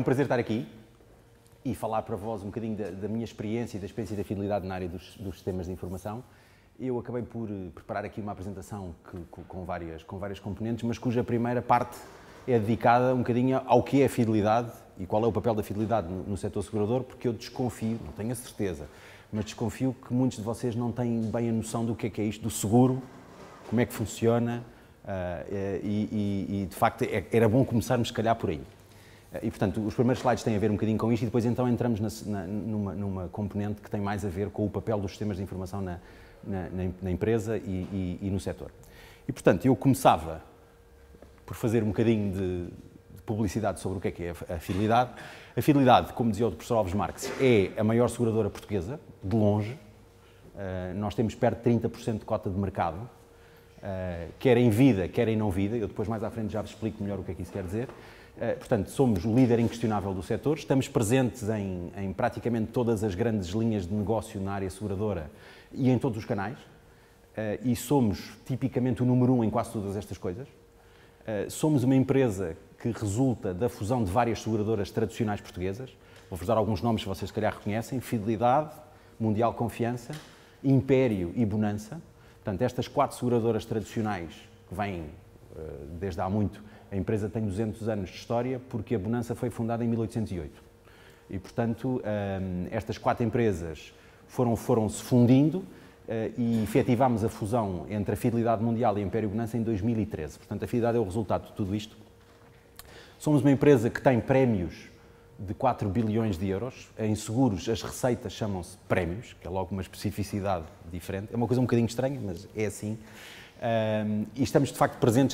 um prazer estar aqui e falar para vós um bocadinho da minha experiência e da experiência da fidelidade na área dos sistemas de informação. Eu acabei por preparar aqui uma apresentação com várias componentes, mas cuja primeira parte é dedicada um bocadinho ao que é a fidelidade e qual é o papel da fidelidade no setor segurador, porque eu desconfio, não tenho a certeza, mas desconfio que muitos de vocês não têm bem a noção do que é isto do seguro, como é que funciona e de facto era bom começarmos se calhar por aí. E portanto os primeiros slides têm a ver um bocadinho com isto e depois então entramos numa componente que tem mais a ver com o papel dos sistemas de informação na empresa e no setor. E portanto eu começava por fazer um bocadinho de publicidade sobre o que é a fidelidade. A fidelidade, como dizia o professor Alves Marques, é a maior seguradora portuguesa, de longe. Nós temos perto de 30% de cota de mercado, quer em vida, quer em não vida. Eu depois mais à frente já vos explico melhor o que é que isso quer dizer. Portanto, somos o líder inquestionável do setor, estamos presentes em praticamente todas as grandes linhas de negócio na área seguradora e em todos os canais, e somos tipicamente o número 1 em quase todas estas coisas. Somos uma empresa que resulta da fusão de várias seguradoras tradicionais portuguesas. Vou-vos dar alguns nomes que vocês se calhar reconhecem: Fidelidade, Mundial Confiança, Império e Bonança. Portanto, estas 4 seguradoras tradicionais que vêm desde há muito. A empresa tem 200 anos de história porque a Bonança foi fundada em 1808. E, portanto, estas 4 empresas foram-se fundindo e efetivámos a fusão entre a Fidelidade Mundial e a Império Bonança em 2013. Portanto, a fidelidade é o resultado de tudo isto. Somos uma empresa que tem prémios de 4 bilhões de euros. Em seguros, as receitas chamam-se prémios, que é logo uma especificidade diferente. É uma coisa um bocadinho estranha, mas é assim. E estamos, de facto, presentes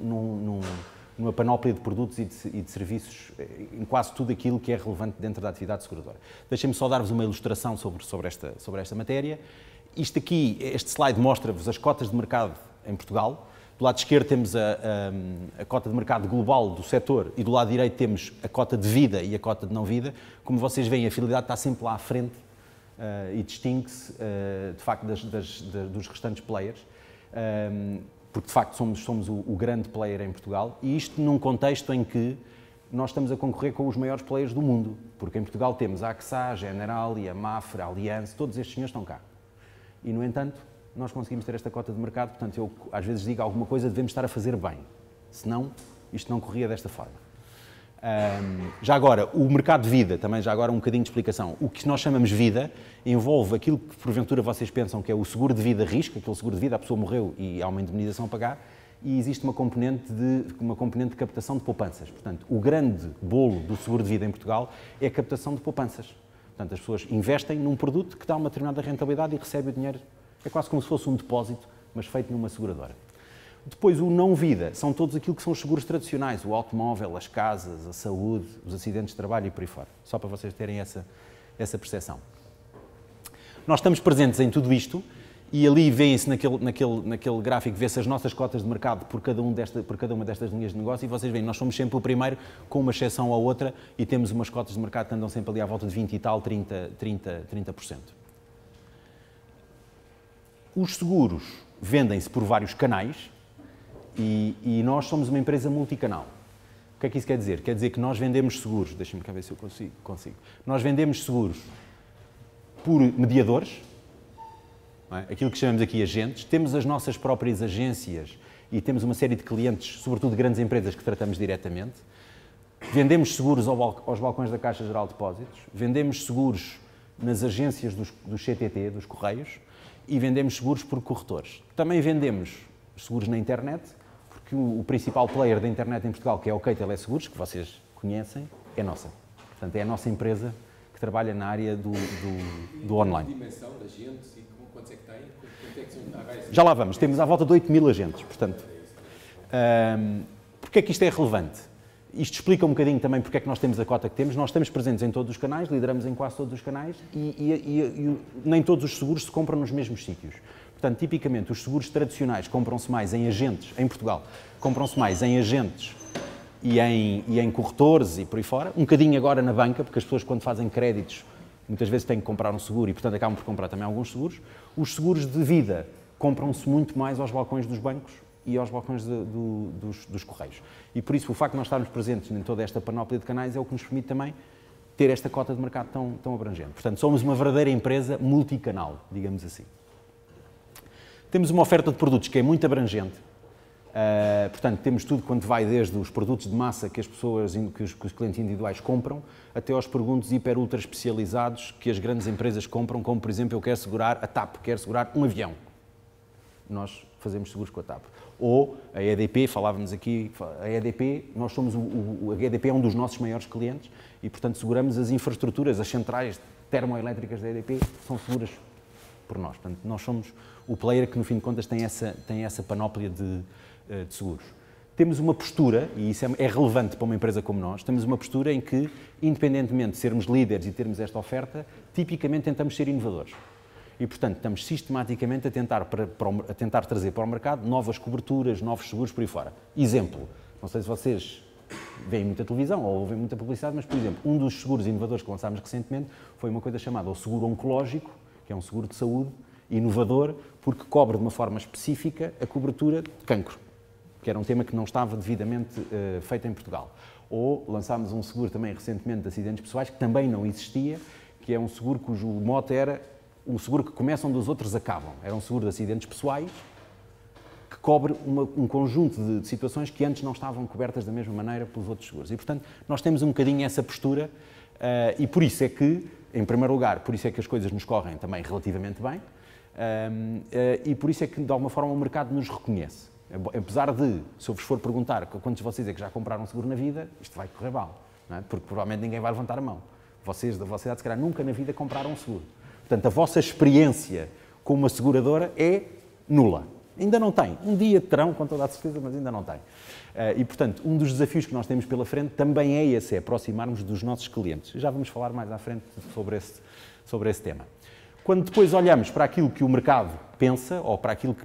numa panóplia de produtos e de serviços em quase tudo aquilo que é relevante dentro da atividade seguradora. Deixem-me só dar-vos uma ilustração sobre esta matéria. Isto aqui, este slide mostra-vos as cotas de mercado em Portugal. Do lado esquerdo temos a cota de mercado global do setor e do lado direito temos a cota de vida e a cota de não vida. Como vocês veem, a fidelidade está sempre lá à frente e distingue-se, de facto, dos restantes players. Porque de facto somos o grande player em Portugal, e isto num contexto em que nós estamos a concorrer com os maiores players do mundo, porque em Portugal temos a AXA, a Generali, a Mafra, a Allianz, todos estes senhores estão cá. E no entanto, nós conseguimos ter esta cota de mercado, portanto eu às vezes digo alguma coisa, devemos estar a fazer bem, senão isto não corria desta forma. Já agora, o mercado de vida, também já agora um bocadinho de explicação. O que nós chamamos vida envolve aquilo que porventura vocês pensam que é o seguro de vida risco, aquele seguro de vida, a pessoa morreu e há uma indemnização a pagar, e existe uma componente de captação de poupanças. Portanto, o grande bolo do seguro de vida em Portugal é a captação de poupanças. Portanto, as pessoas investem num produto que dá uma determinada rentabilidade e recebem o dinheiro. É quase como se fosse um depósito, mas feito numa seguradora. Depois, o não-vida, são todos aquilo que são os seguros tradicionais, o automóvel, as casas, a saúde, os acidentes de trabalho e por aí fora. Só para vocês terem essa percepção. Nós estamos presentes em tudo isto e ali vêem-se naquele gráfico, vê-se as nossas cotas de mercado por cada uma destas linhas de negócio e vocês veem, nós somos sempre o primeiro, com uma exceção ou outra, e temos umas cotas de mercado que andam sempre ali à volta de 20 e tal, 30%. Os seguros vendem-se por vários canais, e nós somos uma empresa multicanal. O que é que isso quer dizer? Quer dizer que nós vendemos seguros, deixem-me cá ver se eu consigo. Nós vendemos seguros por mediadores, não é? Aquilo que chamamos aqui agentes, temos as nossas próprias agências e temos uma série de clientes, sobretudo de grandes empresas que tratamos diretamente. Vendemos seguros aos balcões da Caixa Geral de Depósitos, vendemos seguros nas agências dos CTT, dos Correios, e vendemos seguros por corretores. Também vendemos seguros na internet, porque o principal player da internet em Portugal, que é o OK Teleseguros, que vocês conhecem, é nossa. Portanto, é a nossa empresa que trabalha na área do online. E dimensão de agentes e quantos é que tem? Quanto é que são? Já lá vamos. Temos à volta de 8 mil agentes, portanto. Porque é que isto é relevante? Isto explica um bocadinho também porque é que nós temos a cota que temos. Nós estamos presentes em todos os canais, lideramos em quase todos os canais e nem todos os seguros se compram nos mesmos sítios. Portanto, tipicamente, os seguros tradicionais compram-se mais em agentes, em Portugal, compram-se mais em agentes e em corretores e por aí fora. Um bocadinho agora na banca, porque as pessoas quando fazem créditos, muitas vezes têm que comprar um seguro e, portanto, acabam por comprar também alguns seguros. Os seguros de vida compram-se muito mais aos balcões dos bancos e aos balcões dos Correios. E por isso o facto de nós estarmos presentes em toda esta panóplia de canais é o que nos permite também ter esta cota de mercado tão abrangente. Portanto, somos uma verdadeira empresa multicanal, digamos assim. Temos uma oferta de produtos que é muito abrangente. Portanto, temos tudo quanto vai desde os produtos de massa que os clientes individuais compram, até aos produtos hiper ultra especializados que as grandes empresas compram, como por exemplo, eu quero segurar a TAP, quero segurar um avião. Nós fazemos seguros com a TAP. Ou a EDP, falávamos aqui, a EDP, a EDP é um dos nossos maiores clientes e, portanto, seguramos as infraestruturas, as centrais termoelétricas da EDP são seguras por nós. Portanto, nós somos o player que, no fim de contas, tem essa panóplia de seguros. Temos uma postura, e isso é relevante para uma empresa como nós, temos uma postura em que, independentemente de sermos líderes e termos esta oferta, tipicamente tentamos ser inovadores. E, portanto, estamos sistematicamente a tentar trazer para o mercado novas coberturas, novos seguros por aí fora. Exemplo, não sei se vocês veem muita televisão ou ouvem muita publicidade, mas, por exemplo, um dos seguros inovadores que lançámos recentemente foi uma coisa chamada o seguro oncológico, que é um seguro de saúde inovador, porque cobre de uma forma específica a cobertura de cancro, que era um tema que não estava devidamente feito em Portugal. Ou lançámos um seguro também recentemente de acidentes pessoais, que também não existia, que é um seguro cujo mote era um seguro que começa onde os outros acabam. Era um seguro de acidentes pessoais que cobre um conjunto de situações que antes não estavam cobertas da mesma maneira pelos outros seguros. E, portanto, nós temos um bocadinho essa postura e por isso é que, em primeiro lugar, por isso é que as coisas nos correm também relativamente bem e por isso é que, de alguma forma, o mercado nos reconhece. Apesar de, se eu vos for perguntar quantos de vocês é que já compraram um seguro na vida, isto vai correr mal, não é? Porque provavelmente ninguém vai levantar a mão. Vocês, da vossa idade, se calhar, nunca na vida compraram um seguro. Portanto, a vossa experiência com uma seguradora é nula. Ainda não tem. Um dia terão, com toda a certeza, mas ainda não tem. E, portanto, um dos desafios que nós temos pela frente também é esse, é aproximarmos dos nossos clientes. Já vamos falar mais à frente sobre esse tema. Quando depois olhamos para aquilo que o mercado pensa, ou para aquilo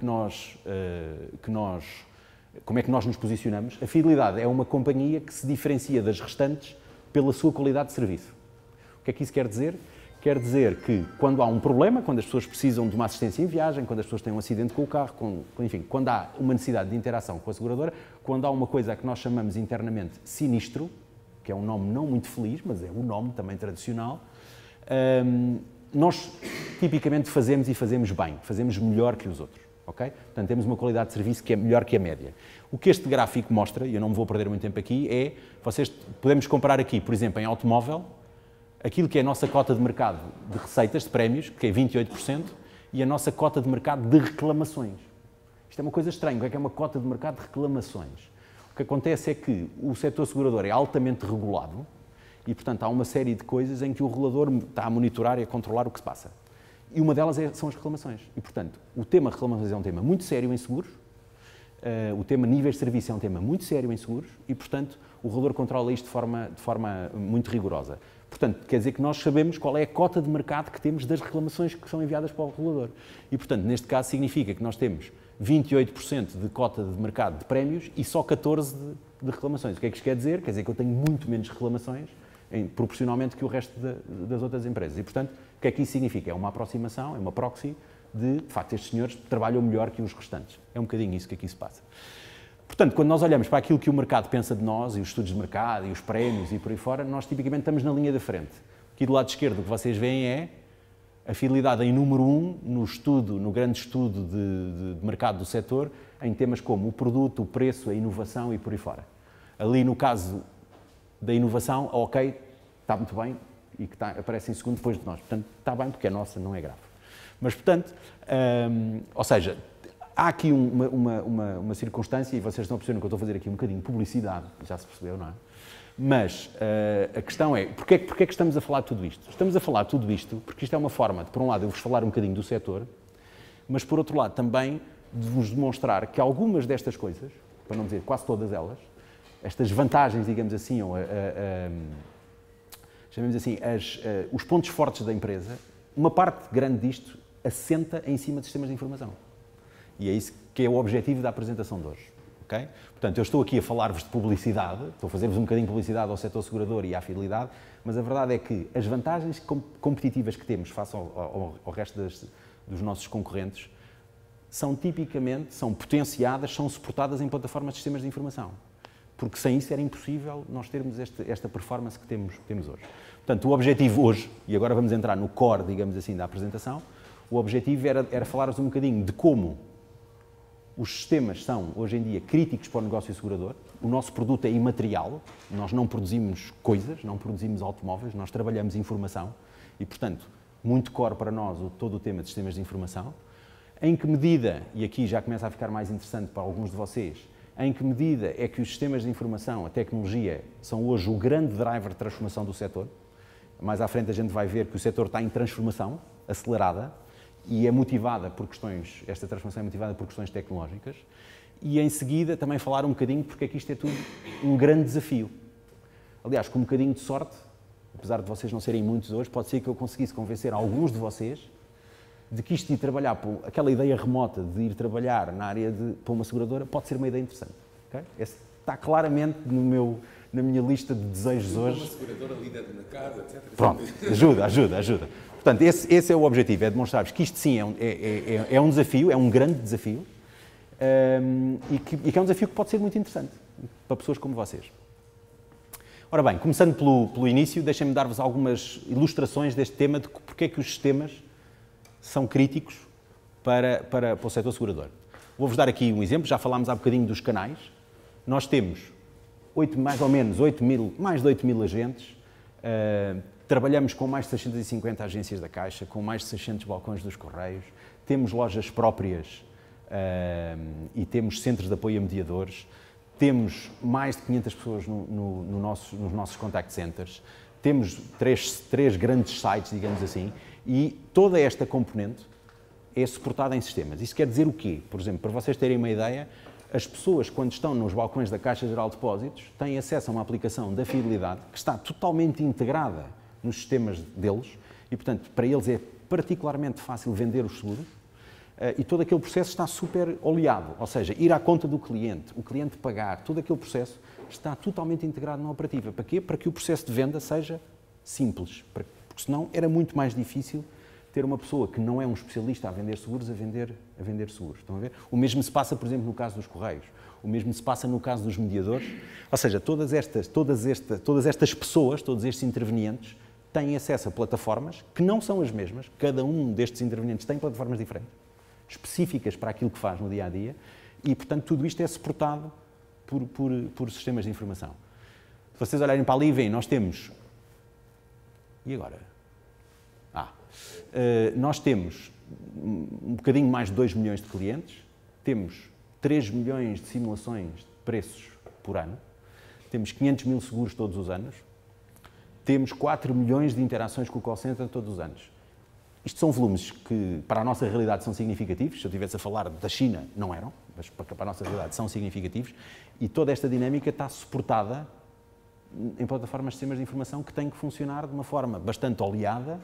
como é que nós nos posicionamos, a Fidelidade é uma companhia que se diferencia das restantes pela sua qualidade de serviço. O que é que isso quer dizer? Quer dizer que quando há um problema, quando as pessoas precisam de uma assistência em viagem, quando as pessoas têm um acidente com o carro, enfim, quando há uma necessidade de interação com a seguradora, quando há uma coisa que nós chamamos internamente sinistro, que é um nome não muito feliz, mas é um nome também tradicional, nós tipicamente fazemos bem, fazemos melhor que os outros. Okay? Portanto, temos uma qualidade de serviço que é melhor que a média. O que este gráfico mostra, e eu não me vou perder muito tempo aqui, podemos comparar aqui, por exemplo, em automóvel, aquilo que é a nossa cota de mercado de receitas, de prémios, que é 28%, e a nossa cota de mercado de reclamações. Isto é uma coisa estranha, o que é uma cota de mercado de reclamações? O que acontece é que o setor segurador é altamente regulado e, portanto, há uma série de coisas em que o regulador está a monitorar e a controlar o que se passa. E uma delas são as reclamações. E, portanto, o tema reclamações é um tema muito sério em seguros, o tema níveis de serviço é um tema muito sério em seguros e, portanto, o regulador controla isto de forma muito rigorosa. Portanto, quer dizer que nós sabemos qual é a cota de mercado que temos das reclamações que são enviadas para o regulador. E, portanto, neste caso significa que nós temos 28% de cota de mercado de prémios e só 14% de reclamações. O que é que isto quer dizer? Quer dizer que eu tenho muito menos reclamações proporcionalmente que o resto das outras empresas. E, portanto, o que é que isso significa? É uma aproximação, é uma proxy de facto, estes senhores trabalham melhor que os restantes. É um bocadinho isso que aqui se passa. Portanto, quando nós olhamos para aquilo que o mercado pensa de nós, e os estudos de mercado, e os prémios, e por aí fora, nós tipicamente estamos na linha da frente. Aqui do lado esquerdo o que vocês veem é a Fidelidade em número 1 no grande estudo de mercado do setor, em temas como o produto, o preço, a inovação e por aí fora. Ali, no caso da inovação, a OK está muito bem e que aparece em segundo depois de nós. Portanto, está bem porque é nossa, não é grave. Mas, portanto, ou seja, há aqui uma circunstância, e vocês estão a perceber que eu estou a fazer aqui um bocadinho de publicidade, já se percebeu, não é? Mas a questão é, porquê é que estamos a falar de tudo isto? Estamos a falar de tudo isto porque isto é uma forma de, por um lado, eu vos falar um bocadinho do setor, mas, por outro lado, também de vos demonstrar que algumas destas coisas, para não dizer quase todas elas, estas vantagens, digamos assim, ou chamemos assim, os pontos fortes da empresa, uma parte grande disto assenta em cima de sistemas de informação. E é isso que é o objetivo da apresentação de hoje. Okay? Portanto, eu estou aqui a falar-vos de publicidade, estou a fazer-vos um bocadinho de publicidade ao setor segurador e à Fidelidade, mas a verdade é que as vantagens competitivas que temos face ao resto dos nossos concorrentes são tipicamente, são potenciadas, são suportadas em plataformas de sistemas de informação. Porque sem isso era impossível nós termos esta performance que temos hoje. Portanto, o objetivo hoje, e agora vamos entrar no core, digamos assim, da apresentação, o objetivo era falar-vos um bocadinho de como os sistemas são, hoje em dia, críticos para o negócio segurador. O nosso produto é imaterial, nós não produzimos coisas, não produzimos automóveis, nós trabalhamos informação e, portanto, muito core para nós todo o tema de sistemas de informação. Em que medida, e aqui já começa a ficar mais interessante para alguns de vocês, em que medida é que os sistemas de informação, a tecnologia, são hoje o grande driver de transformação do setor. Mais à frente a gente vai ver que o setor está em transformação acelerada e é motivada por questões, esta transformação é motivada por questões tecnológicas. E em seguida também falar um bocadinho porque é que isto é tudo um grande desafio. Aliás, com um bocadinho de sorte, apesar de vocês não serem muitos hoje, pode ser que eu conseguisse convencer alguns de vocês de que isto de ir trabalhar, aquela ideia remota de ir trabalhar na área para uma seguradora, pode ser uma ideia interessante. Okay? Esse está claramente na minha lista de desejos hoje. Uma seguradora, líder de mercado, etc. Pronto, ajuda. Portanto, esse é o objetivo, é demonstrar-vos que isto sim é um desafio, é um grande desafio, e que é um desafio que pode ser muito interessante para pessoas como vocês. Ora bem, começando pelo início, deixem-me dar-vos algumas ilustrações deste tema de porque é que os sistemas são críticos para o setor segurador. Vou-vos dar aqui um exemplo, já falámos há bocadinho dos canais. Nós temos mais de 8 mil agentes, trabalhamos com mais de 650 agências da Caixa, com mais de 600 balcões dos Correios, temos lojas próprias e temos centros de apoio a mediadores, temos mais de 500 pessoas nos nossos contact centers, temos três grandes sites, digamos assim, e toda esta componente é suportada em sistemas. Isso quer dizer o quê? Por exemplo, para vocês terem uma ideia, as pessoas, quando estão nos balcões da Caixa Geral de Depósitos, têm acesso a uma aplicação da Fidelidade que está totalmente integrada nos sistemas deles e, portanto, para eles é particularmente fácil vender os seguros e todo aquele processo está super oleado, ou seja, ir à conta do cliente, o cliente pagar, todo aquele processo está totalmente integrado na operativa. Para quê? Para que o processo de venda seja simples, porque senão era muito mais difícil ter uma pessoa que não é um especialista a vender seguros, a vender seguros. Estão a ver? O mesmo se passa, por exemplo, no caso dos Correios. O mesmo se passa no caso dos mediadores. Ou seja, todas estas pessoas, todos estes intervenientes, têm acesso a plataformas que não são as mesmas. Cada um destes intervenientes tem plataformas diferentes, específicas para aquilo que faz no dia-a-dia, e, portanto, tudo isto é suportado por sistemas de informação. Se vocês olharem para ali, veem, nós temos... E agora? Nós temos um bocadinho mais de 2 milhões de clientes, temos 3 milhões de simulações de preços por ano, temos 500 mil seguros todos os anos, temos 4 milhões de interações com o call center todos os anos. Isto são volumes que, para a nossa realidade, são significativos. Se eu estivesse a falar da China, não eram, mas para a nossa realidade são significativos. E toda esta dinâmica está suportada em plataformas de sistemas de informação que têm que funcionar de uma forma bastante oleada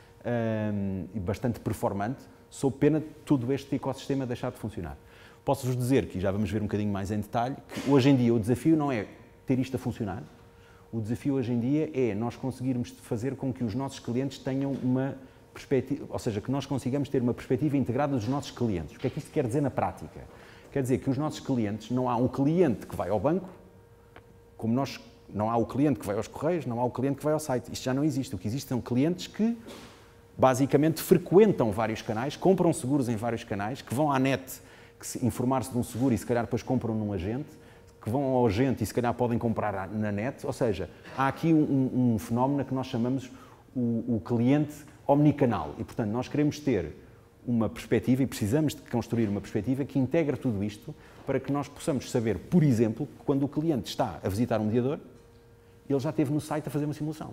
e bastante performante, sob pena de todo este ecossistema deixar de funcionar. Posso-vos dizer, que já vamos ver um bocadinho mais em detalhe, que hoje em dia o desafio não é ter isto a funcionar, o desafio hoje em dia é nós conseguirmos fazer com que os nossos clientes tenham uma perspectiva, ou seja, que nós consigamos ter uma perspectiva integrada dos nossos clientes. O que é que isto quer dizer na prática? Quer dizer que os nossos clientes, não há um cliente que vai ao banco, como nós, não há o cliente que vai aos Correios, não há o cliente que vai ao site. Isto já não existe. O que existe são clientes que basicamente frequentam vários canais, compram seguros em vários canais, que vão à net informar-se de um seguro e se calhar depois compram num agente, que vão ao agente e se calhar podem comprar na net. Ou seja, há aqui um fenómeno que nós chamamos o cliente omnicanal. E, portanto, nós queremos ter uma perspectiva e precisamos de construir uma perspectiva que integra tudo isto para que nós possamos saber, por exemplo, que quando o cliente está a visitar um mediador, ele já esteve no site a fazer uma simulação.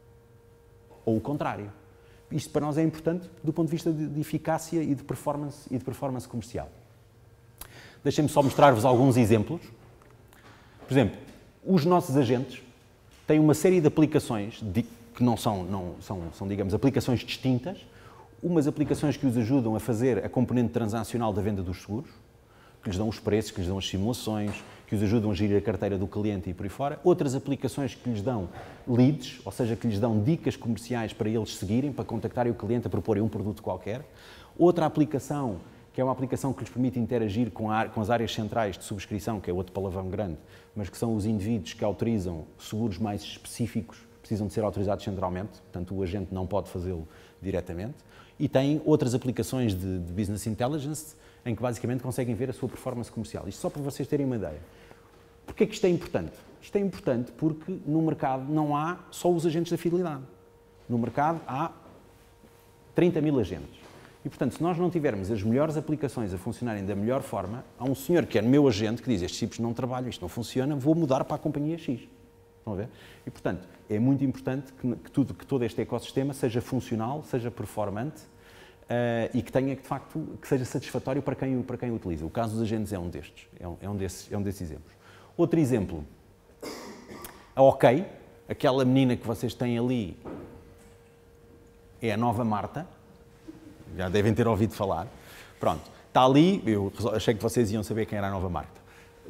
Ou o contrário. Isto para nós é importante do ponto de vista de eficácia e de performance comercial. Deixem-me só mostrar-vos alguns exemplos. Por exemplo, os nossos agentes têm uma série de aplicações que não são, digamos, aplicações distintas, umas aplicações que os ajudam a fazer a componente transacional da venda dos seguros, que lhes dão os preços, que lhes dão as simulações, que os ajudam a gerir a carteira do cliente e por aí fora. Outras aplicações que lhes dão leads, ou seja, que lhes dão dicas comerciais para eles seguirem, para contactarem o cliente a proporem um produto qualquer. Outra aplicação, que que é uma aplicação que lhes permite interagir com as áreas centrais de subscrição, que é outro palavrão grande, mas que são os indivíduos que autorizam seguros mais específicos, precisam de ser autorizados centralmente, portanto o agente não pode fazê-lo diretamente. E tem outras aplicações de Business Intelligence, em que basicamente conseguem ver a sua performance comercial. Isto só para vocês terem uma ideia. Porquê que isto é importante? Isto é importante porque no mercado não há só os agentes da fidelidade. No mercado há 30 mil agentes. E, portanto, se nós não tivermos as melhores aplicações a funcionarem da melhor forma, há um senhor que é meu agente que diz: estes tipos não trabalham, isto não funciona, vou mudar para a companhia X. Estão a ver? E, portanto, é muito importante que todo este ecossistema seja funcional, seja performante e que tenha, de facto, que seja satisfatório para quem o utiliza. O caso dos agentes é um destes, é um desses exemplos. Outro exemplo, a OK, aquela menina que vocês têm ali, é a nova Marta. Já devem ter ouvido falar. Pronto, está ali, eu achei que vocês iam saber quem era a nova Marta.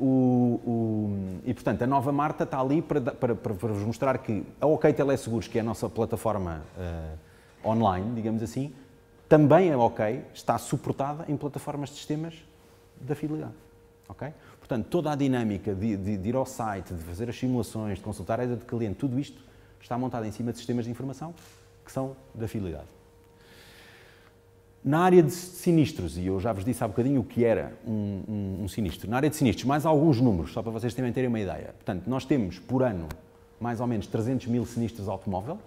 E, portanto, a nova Marta está ali para vos mostrar que a OK Teleseguros, que é a nossa plataforma online, digamos assim, também a OK está suportada em plataformas de sistemas da fidelidade. Okay? Portanto, toda a dinâmica de ir ao site, de fazer as simulações, de consultar a área de cliente, tudo isto está montado em cima de sistemas de informação que são da fidelidade. Na área de sinistros, e eu já vos disse há bocadinho o que era um sinistro, na área de sinistros, mais alguns números, só para vocês também terem uma ideia. Portanto, nós temos por ano mais ou menos 300 mil sinistros de automóvel,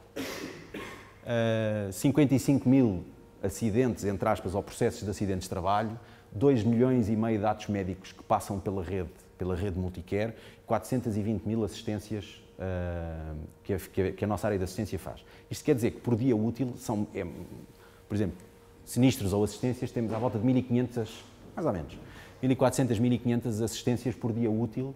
55 mil acidentes, entre aspas, ou processos de acidentes de trabalho, 2 milhões e meio de atos médicos que passam pela rede Multicare, 420 mil assistências que a nossa área de assistência faz. Isto quer dizer que por dia útil são, por exemplo, sinistros ou assistências, temos à volta de 1.500, mais ou menos, 1.400, 1.500 assistências por dia útil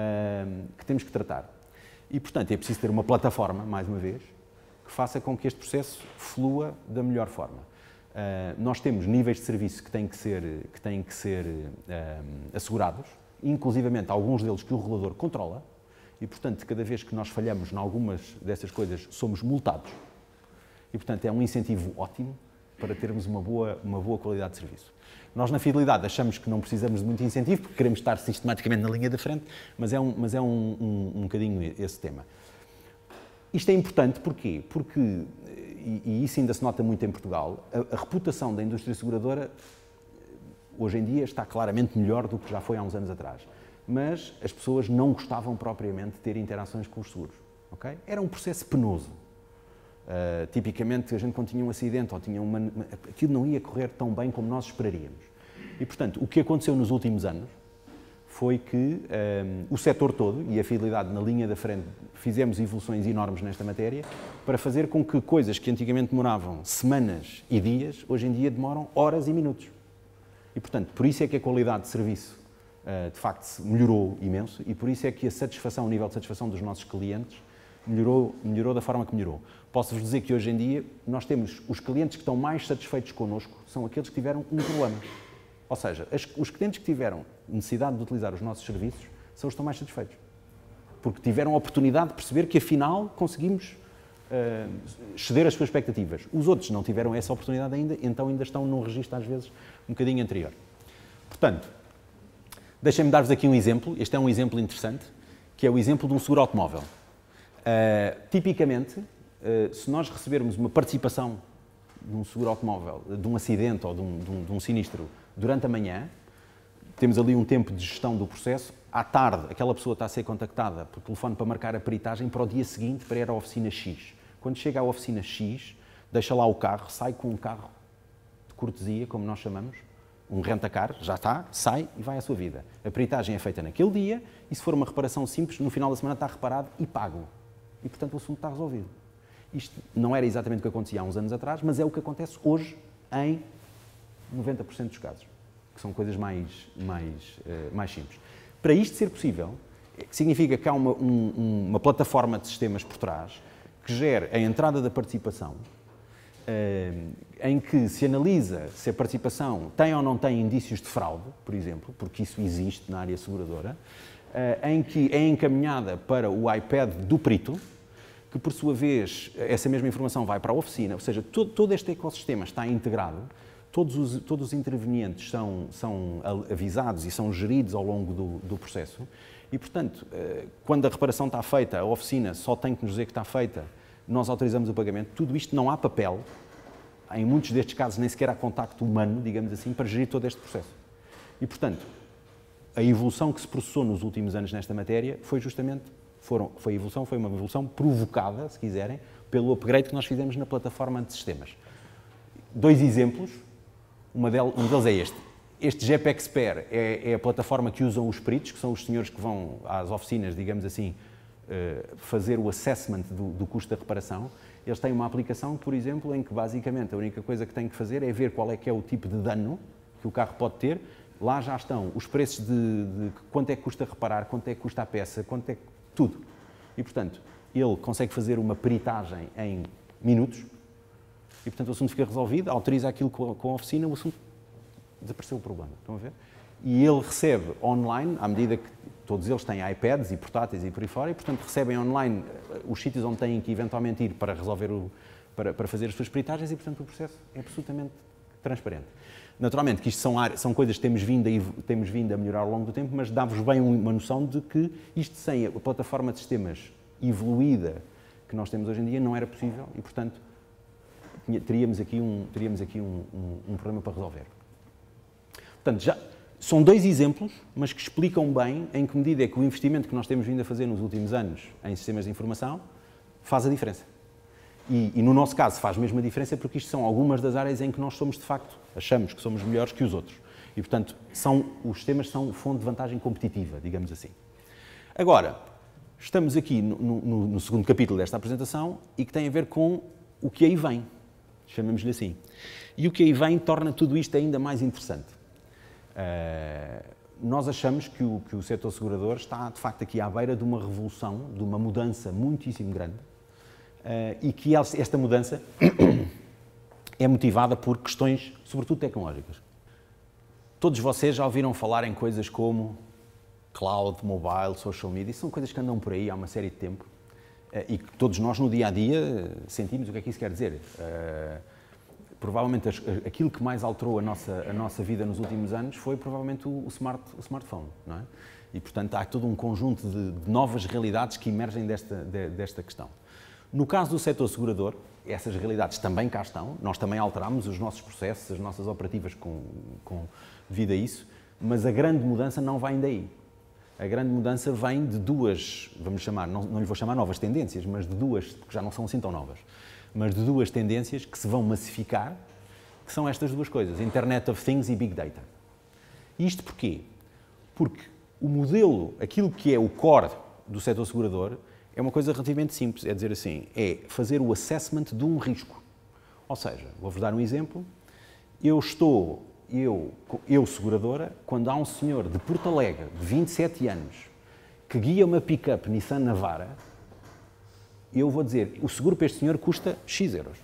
que temos que tratar. E, portanto, é preciso ter uma plataforma, mais uma vez, que faça com que este processo flua da melhor forma. Nós temos níveis de serviço que têm que ser assegurados, inclusivamente alguns deles que o regulador controla, e, portanto, cada vez que nós falhamos em algumas dessas coisas, somos multados. E, portanto, é um incentivo ótimo para termos uma boa qualidade de serviço. Nós, na fidelidade, achamos que não precisamos de muito incentivo, porque queremos estar sistematicamente na linha da frente, mas é um bocadinho esse tema. Isto é importante porquê? Porque, e isso ainda se nota muito em Portugal, a reputação da indústria seguradora, hoje em dia, está claramente melhor do que já foi há uns anos atrás. Mas as pessoas não gostavam propriamente de ter interações com os seguros. Okay? Era um processo penoso. Tipicamente, a gente quando tinha um acidente ou tinha aquilo não ia correr tão bem como nós esperaríamos. E, portanto, o que aconteceu nos últimos anos foi que o setor todo, e a fidelidade na linha da frente, fizemos evoluções enormes nesta matéria para fazer com que coisas que antigamente demoravam semanas e dias, hoje em dia demoram horas e minutos. E, portanto, por isso é que a qualidade de serviço, de facto, melhorou imenso e por isso é que a satisfação, o nível de satisfação dos nossos clientes melhorou da forma que melhorou. Posso-vos dizer que hoje em dia nós temos os clientes que estão mais satisfeitos connosco são aqueles que tiveram um problema. Ou seja, os clientes que tiveram necessidade de utilizar os nossos serviços são os que estão mais satisfeitos. Porque tiveram a oportunidade de perceber que afinal conseguimos exceder as suas expectativas. Os outros não tiveram essa oportunidade ainda, então ainda estão num registro às vezes um bocadinho anterior. Portanto, deixem-me dar-vos aqui um exemplo. Este é um exemplo interessante, que é o exemplo de um seguro automóvel. Tipicamente, se nós recebermos uma participação de um seguro automóvel, de um acidente ou de um sinistro durante a manhã, temos ali um tempo de gestão do processo. À tarde, aquela pessoa está a ser contactada por telefone para marcar a peritagem para o dia seguinte para ir à oficina X. Quando chega à oficina X, deixa lá o carro, sai com um carro de cortesia, como nós chamamos, um renta-car, já está, sai e vai à sua vida. A peritagem é feita naquele dia e, se for uma reparação simples, no final da semana está reparado e pago. E, portanto, o assunto está resolvido. Isto não era exatamente o que acontecia há uns anos atrás, mas é o que acontece hoje em 90% dos casos, que são coisas mais simples. Para isto ser possível, significa que há uma plataforma de sistemas por trás que gera a entrada da participação, em que se analisa se a participação tem ou não tem indícios de fraude, por exemplo, porque isso existe na área seguradora, em que é encaminhada para o iPad do perito, que por sua vez essa mesma informação vai para a oficina, ou seja, todo este ecossistema está integrado, todos os intervenientes são avisados e são geridos ao longo do processo e, portanto, quando a reparação está feita, a oficina só tem que nos dizer que está feita, nós autorizamos o pagamento, tudo isto não há papel, em muitos destes casos nem sequer há contacto humano, digamos assim, para gerir todo este processo. E, portanto, a evolução que se processou nos últimos anos nesta matéria foi justamente, foi uma evolução provocada, se quiserem, pelo upgrade que nós fizemos na plataforma de sistemas. 2 exemplos, um deles é este. Este GEP Expert é a plataforma que usam os peritos, que são os senhores que vão às oficinas, digamos assim, fazer o assessment do custo da reparação. Eles têm uma aplicação, por exemplo, em que basicamente a única coisa que têm que fazer é ver qual é que é o tipo de dano que o carro pode ter. Lá já estão os preços de quanto é que custa reparar, quanto é que custa a peça, quanto é que... tudo. E, portanto, ele consegue fazer uma peritagem em minutos e, portanto, o assunto fica resolvido, autoriza aquilo com a oficina, o assunto desapareceu o problema. Estão a ver? E ele recebe online, à medida que todos eles têm iPads e portáteis e por aí fora, e, portanto, recebem online os sítios onde têm que eventualmente ir para resolver para fazer as suas peritagens e, portanto, o processo é absolutamente transparente. Naturalmente que isto são coisas que temos vindo a melhorar ao longo do tempo, mas dá-vos bem uma noção de que isto sem a plataforma de sistemas evoluída que nós temos hoje em dia não era possível e, portanto, teríamos aqui um problema para resolver. Portanto, já são 2 exemplos, mas que explicam bem em que medida é que o investimento que nós temos vindo a fazer nos últimos anos em sistemas de informação faz a diferença. E no nosso caso faz mesmo a diferença porque isto são algumas das áreas em que nós somos, de facto, achamos que somos melhores que os outros. E, portanto, os sistemas são fonte de vantagem competitiva, digamos assim. Agora, estamos aqui no segundo capítulo desta apresentação e que tem a ver com o que aí vem, chamemos-lhe assim. E o que aí vem torna tudo isto ainda mais interessante. Nós achamos que o setor segurador está, de facto, aqui à beira de uma revolução, de uma mudança muitíssimo grande, e que esta mudança é motivada por questões, sobretudo tecnológicas. Todos vocês já ouviram falar em coisas como cloud, mobile, social media, são coisas que andam por aí há uma série de tempo e que todos nós no dia-a-dia sentimos o que é que isso quer dizer. Provavelmente aquilo que mais alterou a nossa vida nos últimos anos foi provavelmente o smartphone, não é? E, portanto, há todo um conjunto de novas realidades que emergem desta questão. No caso do setor segurador, essas realidades também cá estão, nós também alterámos os nossos processos, as nossas operativas devido a isso, mas a grande mudança não vem daí. A grande mudança vem de 2, vamos chamar, não lhe vou chamar novas tendências, mas de 2, porque já não são assim tão novas, mas de 2 tendências que se vão massificar, que são estas 2 coisas, Internet of Things e Big Data. Isto porquê? Porque o modelo, aquilo que é o core do setor segurador, é uma coisa relativamente simples, é dizer assim, é fazer o assessment de um risco. Ou seja, vou-vos dar um exemplo, eu seguradora, quando há um senhor de Porto Alegre, de 27 anos, que guia uma pick-up Nissan Navara, eu vou dizer, o seguro para este senhor custa X euros.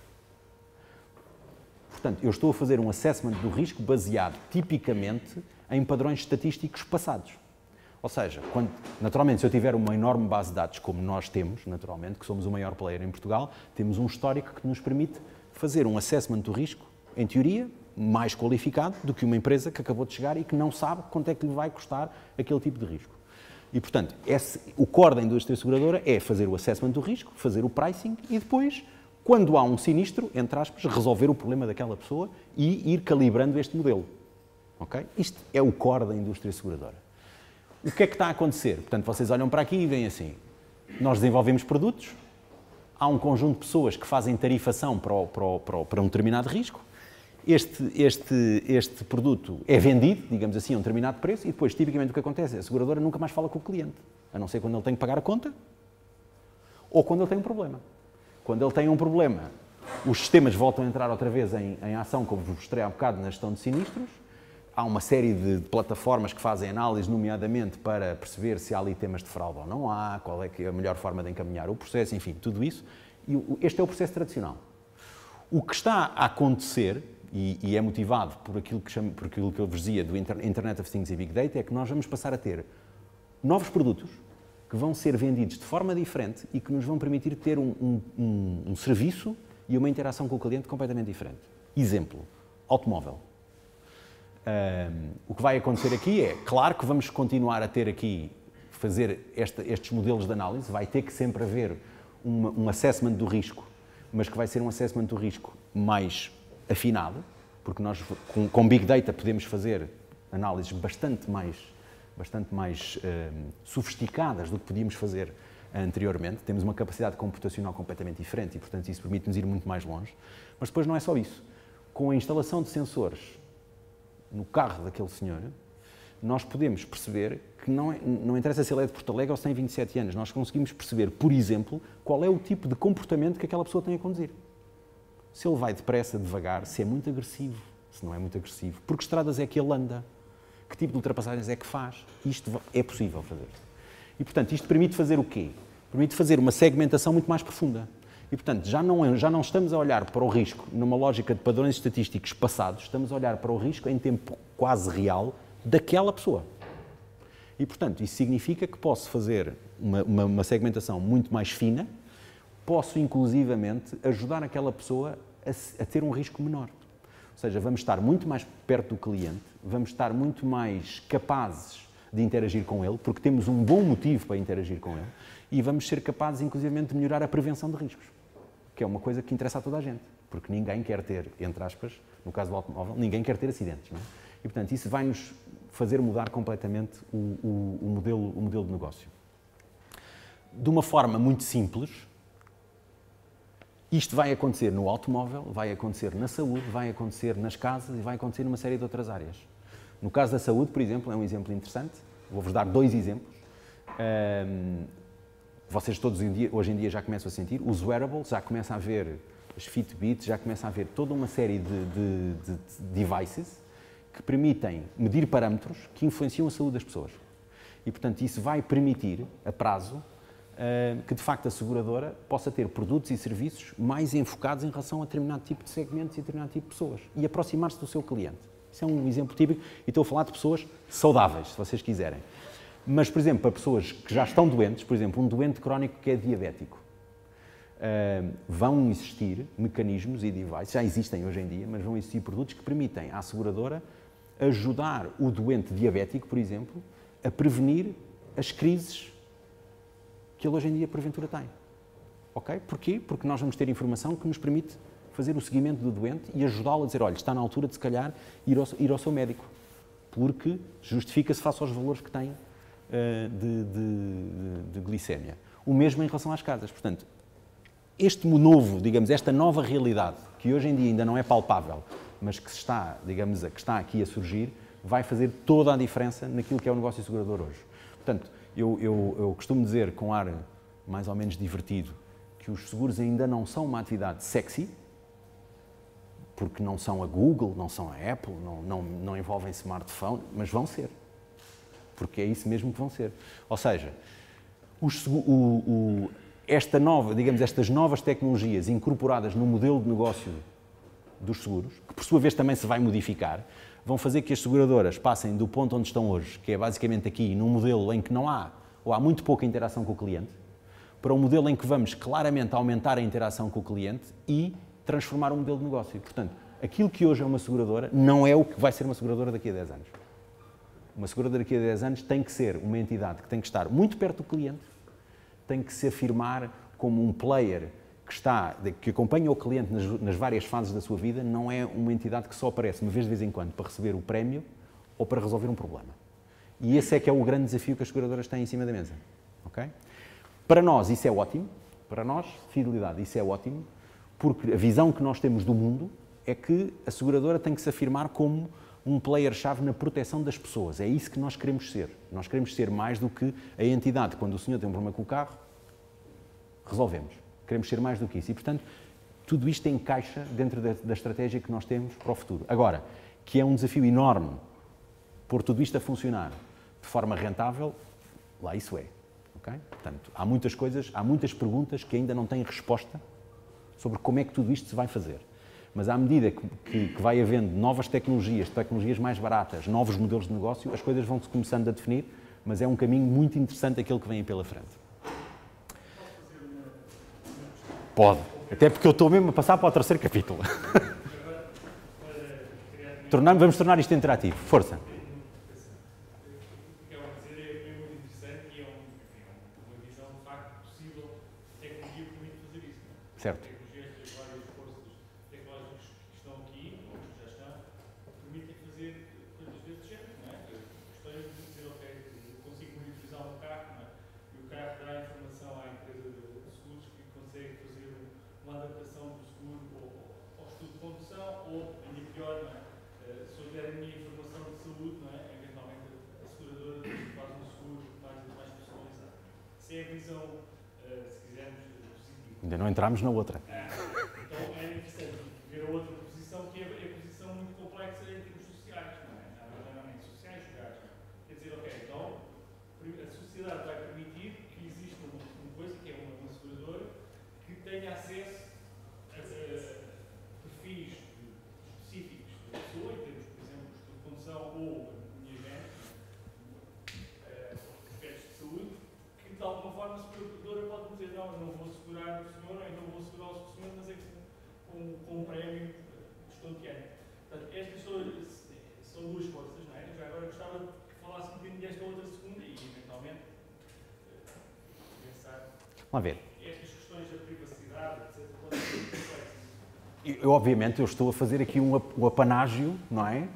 Portanto, eu estou a fazer um assessment do risco baseado, tipicamente, em padrões estatísticos passados. Ou seja, naturalmente, se eu tiver uma enorme base de dados, como nós temos, naturalmente, que somos o maior player em Portugal, temos um histórico que nos permite fazer um assessment do risco, em teoria, mais qualificado do que uma empresa que acabou de chegar e que não sabe quanto é que lhe vai custar aquele tipo de risco. E, portanto, o core da indústria seguradora é fazer o assessment do risco, fazer o pricing e depois, quando há um sinistro, entre aspas, resolver o problema daquela pessoa e ir calibrando este modelo. Okay? Isto é o core da indústria seguradora. O que é que está a acontecer? Portanto, vocês olham para aqui e veem assim, nós desenvolvemos produtos, há um conjunto de pessoas que fazem tarifação para um determinado risco, este produto é vendido, digamos assim, a um determinado preço e depois, tipicamente, o que acontece é a seguradora nunca mais fala com o cliente, a não ser quando ele tem que pagar a conta ou quando ele tem um problema. Quando ele tem um problema, os sistemas voltam a entrar outra vez em ação, como vos mostrei há bocado na gestão de sinistros. Há uma série de plataformas que fazem análise, nomeadamente para perceber se há ali temas de fraude ou não há, qual é que é a melhor forma de encaminhar o processo, enfim, tudo isso. E este é o processo tradicional. O que está a acontecer, e é motivado por aquilo que eu vos dizia do Internet of Things e Big Data, é que nós vamos passar a ter novos produtos que vão ser vendidos de forma diferente e que nos vão permitir ter um serviço e uma interação com o cliente completamente diferente. Exemplo, automóvel. O que vai acontecer aqui é, claro que vamos continuar a ter aqui, fazer estes modelos de análise, vai ter que sempre haver um assessment do risco, mas que vai ser um assessment do risco mais afinado, porque nós com Big Data podemos fazer análises bastante mais sofisticadas do que podíamos fazer anteriormente. Temos uma capacidade computacional completamente diferente e, portanto, isso permite-nos ir muito mais longe. Mas depois não é só isso. Com a instalação de sensores no carro daquele senhor, nós podemos perceber que não interessa se ele é de Porto Alegre ou se tem 27 anos, nós conseguimos perceber, por exemplo, qual é o tipo de comportamento que aquela pessoa tem a conduzir. Se ele vai depressa, devagar, se é muito agressivo, se não é muito agressivo, por que estradas é que ele anda, que tipo de ultrapassagens é que faz. Isto é possível fazer. E, portanto, isto permite fazer o quê? Permite fazer uma segmentação muito mais profunda. E, portanto, já não estamos a olhar para o risco numa lógica de padrões estatísticos passados, estamos a olhar para o risco em tempo quase real daquela pessoa. E, portanto, isso significa que posso fazer uma segmentação muito mais fina, posso, inclusivamente, ajudar aquela pessoa a ter um risco menor. Ou seja, vamos estar muito mais perto do cliente, vamos estar muito mais capazes de interagir com ele, porque temos um bom motivo para interagir com ele, e vamos ser capazes, inclusivamente, de melhorar a prevenção de riscos, que é uma coisa que interessa a toda a gente, porque ninguém quer ter, entre aspas, no caso do automóvel, ninguém quer ter acidentes, não é? E, portanto, isso vai-nos fazer mudar completamente o modelo de negócio. De uma forma muito simples, isto vai acontecer no automóvel, vai acontecer na saúde, vai acontecer nas casas e vai acontecer numa série de outras áreas. No caso da saúde, por exemplo, é um exemplo interessante. Vou-vos dar 2 exemplos. Vocês todos hoje em dia já começam a sentir, os wearables, já começam a ver as Fitbit, já começam a ver toda uma série de devices que permitem medir parâmetros que influenciam a saúde das pessoas. E, portanto, isso vai permitir, a prazo, que de facto a seguradora possa ter produtos e serviços mais enfocados em relação a determinado tipo de segmentos e determinado tipo de pessoas e aproximar-se do seu cliente. Isso é um exemplo típico e estou a falar de pessoas saudáveis, se vocês quiserem. Mas, por exemplo, para pessoas que já estão doentes, por exemplo, um doente crónico que é diabético, vão existir mecanismos e devices, já existem hoje em dia, mas vão existir produtos que permitem à seguradora ajudar o doente diabético, por exemplo, a prevenir as crises que ele hoje em dia, porventura, tem. Ok? Porquê? Porque nós vamos ter informação que nos permite fazer o seguimento do doente e ajudá-lo a dizer, olha, está na altura de, se calhar, ir ao seu médico, porque justifica-se face aos valores que tem de glicémia. O mesmo em relação às casas. Portanto, este novo, digamos, esta nova realidade, que hoje em dia ainda não é palpável, mas que está, digamos, que está aqui a surgir, vai fazer toda a diferença naquilo que é o negócio segurador hoje. Portanto, eu costumo dizer, com ar mais ou menos divertido, que os seguros ainda não são uma atividade sexy, porque não são a Google, não são a Apple, não envolvem smartphone, mas vão ser. Porque é isso mesmo que vão ser. Ou seja, estas novas tecnologias incorporadas no modelo de negócio dos seguros, que por sua vez também se vai modificar, vão fazer que as seguradoras passem do ponto onde estão hoje, que é basicamente aqui, num modelo em que não há, ou há muito pouca interação com o cliente, para um modelo em que vamos claramente aumentar a interação com o cliente e transformar o modelo de negócio. Portanto, aquilo que hoje é uma seguradora não é o que vai ser uma seguradora daqui a 10 anos. Uma seguradora daqui a 10 anos tem que ser uma entidade que tem que estar muito perto do cliente, tem que se afirmar como um player que acompanha o cliente nas várias fases da sua vida, não é uma entidade que só aparece uma vez de vez em quando para receber o prémio ou para resolver um problema. E esse é que é o grande desafio que as seguradoras têm em cima da mesa. Okay? Para nós isso é ótimo, para nós, fidelidade, isso é ótimo, porque a visão que nós temos do mundo é que a seguradora tem que se afirmar como um player-chave na proteção das pessoas. É isso que nós queremos ser. Nós queremos ser mais do que a entidade. Quando o senhor tem um problema com o carro, resolvemos. Queremos ser mais do que isso. E, portanto, tudo isto encaixa dentro da estratégia que nós temos para o futuro. Agora, que é um desafio enorme pôr tudo isto a funcionar de forma rentável, lá isso é. Okay? Portanto, há muitas coisas, há muitas perguntas que ainda não têm resposta sobre como é que tudo isto se vai fazer. Mas à medida que vai havendo novas tecnologias mais baratas, novos modelos de negócio, as coisas vão-se começando a definir, mas é um caminho muito interessante aquele que vem aí pela frente. Pode. Até porque eu estou mesmo a passar para o terceiro capítulo. Agora, para Vamos tornar isto interativo. Força. Certo. Tecnologias, várias forças tecnológicas que estão aqui, ou que já estão, permitem fazer coisas desse género, não é? Questões de dizer, ok, eu consigo monitorizar um carro, não é? E o carro dá informação à empresa de seguros que consegue fazer uma adaptação do seguro ao estudo de condução, ou, ainda pior, não é? Se eu der a minha informação de saúde, não é? Eventualmente a seguradora faz um seguro mais personalizado. Se é a visão, se quisermos, Ainda não entramos na outra. Então é interessante ver a outra posição, que é a posição muito complexa em termos sociais, não é? Normalmente sociais jogados. Quer dizer, ok, então a sociedade vai permitir que exista uma coisa, que é uma seguradora, que tenha acesso a perfis específicos da pessoa, em termos, por exemplo, de condução ou a minha gente, aspectos de saúde, que de alguma forma a seguradora pode dizer, não, eu não vou segurar o senhor, ou não vou segurar o senhor, mas é com um prémio estonteante. Portanto, estas são duas forças, não é? Eu já agora gostava que falasse um bocadinho desta outra segunda e, eventualmente, pensar Vamos ver. estas questões da privacidade, etc., podem ser complexas. Obviamente, eu estou a fazer aqui um apanágio, não é?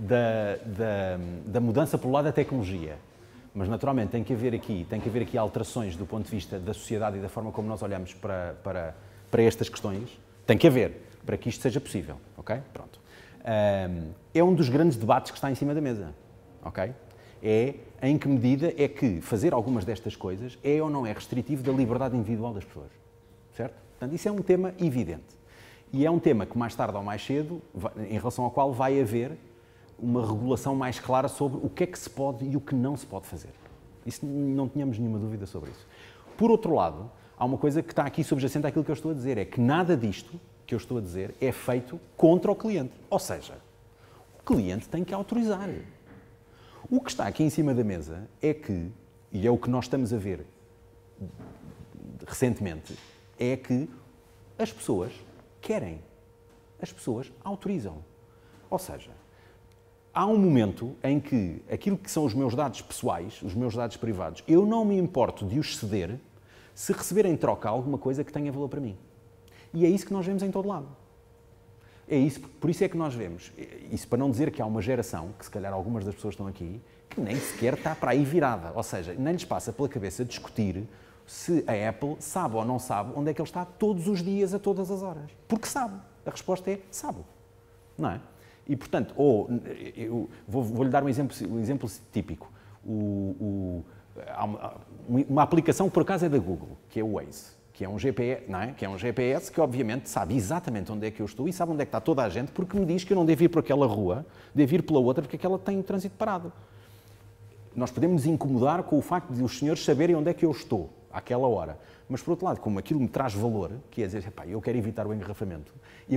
Da mudança pelo lado da tecnologia. Mas, naturalmente, tem que haver aqui alterações do ponto de vista da sociedade e da forma como nós olhamos para estas questões. Tem que haver, para que isto seja possível, ok? Pronto. É um dos grandes debates que está em cima da mesa, ok? É em que medida é que fazer algumas destas coisas é ou não é restritivo da liberdade individual das pessoas, certo? Portanto, isso é um tema evidente. E é um tema que, mais tarde ou mais cedo, em relação ao qual vai haver uma regulação mais clara sobre o que é que se pode e o que não se pode fazer. Isso não tínhamos nenhuma dúvida sobre isso. Por outro lado, há uma coisa que está aqui subjacente àquilo que eu estou a dizer, é que nada disto que eu estou a dizer é feito contra o cliente. Ou seja, o cliente tem que autorizar. O que está aqui em cima da mesa é que, e é o que nós estamos a ver recentemente, é que as pessoas querem. As pessoas autorizam. Ou seja, há um momento em que aquilo que são os meus dados pessoais, os meus dados privados, eu não me importo de os ceder se receber em troca alguma coisa que tenha valor para mim. E é isso que nós vemos em todo lado. É isso, por isso é que nós vemos, isso para não dizer que há uma geração, que se calhar algumas das pessoas estão aqui, que nem sequer está para aí virada. Ou seja, nem lhes passa pela cabeça discutir se a Apple sabe ou não sabe onde é que ele está todos os dias, a todas as horas. Porque sabe. A resposta é sabe. Não é? E, portanto, eu vou-lhe dar um exemplo típico. Há uma aplicação que, por acaso, é da Google, que é o Waze, que é um GPS, não é? Que é um GPS que, obviamente, sabe exatamente onde é que eu estou e sabe onde é que está toda a gente, porque me diz que eu não devo ir por aquela rua, devo ir pela outra, porque aquela tem o trânsito parado. Nós podemos nos incomodar com o facto de os senhores saberem onde é que eu estou, àquela hora. Mas, por outro lado, como aquilo me traz valor, que é dizer, eu quero evitar o engarrafamento,